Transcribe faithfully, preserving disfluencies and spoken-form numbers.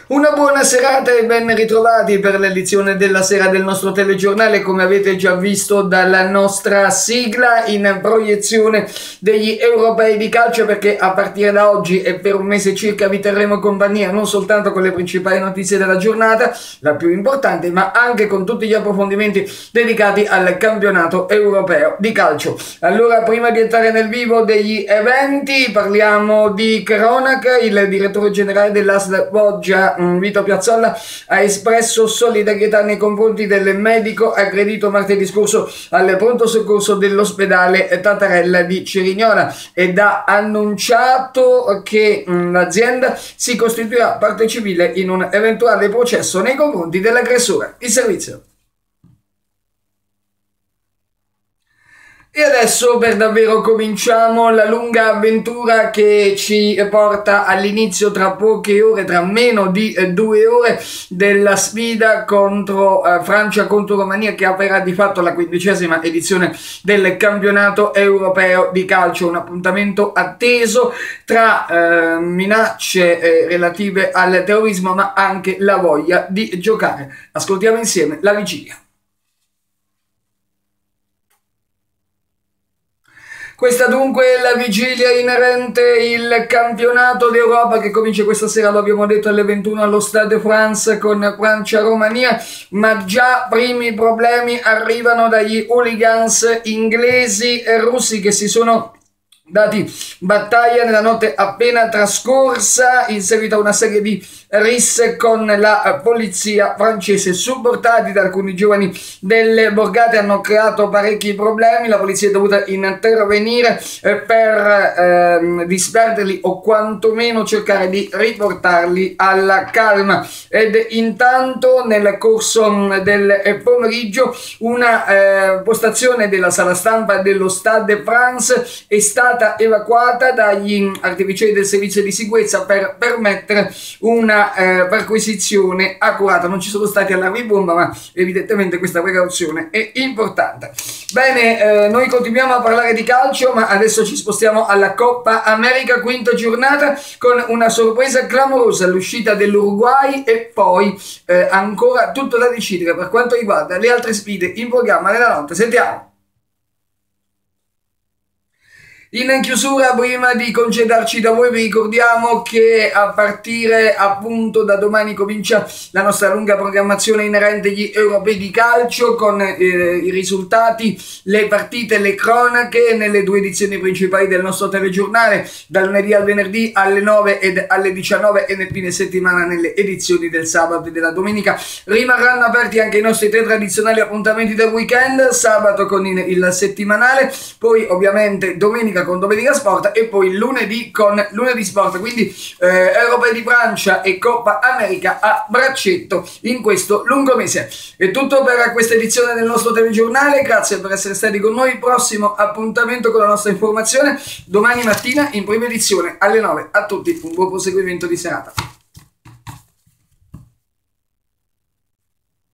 Una buona serata e ben ritrovati per l'edizione della sera del nostro telegiornale, come avete già visto dalla nostra sigla, in proiezione degli europei di calcio, perché a partire da oggi e per un mese circa vi terremo compagnia non soltanto con le principali notizie della giornata, la più importante, ma anche con tutti gli approfondimenti dedicati al campionato europeo di calcio. Allora, prima di entrare nel vivo degli eventi, parliamo di cronaca. Il direttore generale dell'A S L Foggia, Vito Piazzolla, ha espresso solidarietà nei confronti del medico aggredito martedì scorso al pronto soccorso dell'ospedale Tatarella di Cerignola ed ha annunciato che l'azienda si costituirà parte civile in un eventuale processo nei confronti dell'aggressore. Il servizio. E adesso per davvero cominciamo la lunga avventura che ci porta all'inizio tra poche ore, tra meno di eh, due ore, della sfida contro eh, Francia contro Romania, che aprirà di fatto la quindicesima edizione del campionato europeo di calcio. Un appuntamento atteso tra eh, minacce eh, relative al terrorismo, ma anche la voglia di giocare. Ascoltiamo insieme la vigilia. Questa dunque è la vigilia inerente il campionato d'Europa che comincia questa sera, lo abbiamo detto, alle ventuno allo Stade de France con Francia-Romania, ma già primi problemi arrivano dagli hooligans inglesi e russi che si sono dati battaglia nella notte appena trascorsa in seguito a una serie di risse con la polizia francese. Supportati da alcuni giovani delle borgate hanno creato parecchi problemi, la polizia è dovuta intervenire per ehm, disperderli o quantomeno cercare di riportarli alla calma. Ed intanto nel corso del pomeriggio una eh, postazione della sala stampa dello Stade de France è stata evacuata dagli artificieri del servizio di sicurezza per permettere una eh, perquisizione accurata. Non ci sono stati allarmi bomba, ma evidentemente questa precauzione è importante. Bene, eh, noi continuiamo a parlare di calcio, ma adesso ci spostiamo alla Coppa America, quinta giornata, con una sorpresa clamorosa, l'uscita dell'Uruguay e poi eh, ancora tutto da decidere per quanto riguarda le altre sfide in programma nella notte. Sentiamo. In chiusura, prima di congedarci da voi, vi ricordiamo che a partire appunto da domani comincia la nostra lunga programmazione inerente agli europei di calcio con eh, i risultati, le partite, le cronache nelle due edizioni principali del nostro telegiornale, dal lunedì al venerdì alle nove ed alle diciannove, e nel fine settimana nelle edizioni del sabato e della domenica. Rimarranno aperti anche i nostri tre tradizionali appuntamenti del weekend: sabato con il, il settimanale, poi ovviamente domenica con Domenica Sport e poi lunedì con Lunedì Sport. Quindi eh, Europei di Francia e Coppa America a braccetto in questo lungo mese. È tutto per questa edizione del nostro telegiornale, grazie per essere stati con noi. Prossimo appuntamento con la nostra informazione domani mattina in prima edizione alle nove. A tutti un buon proseguimento di serata.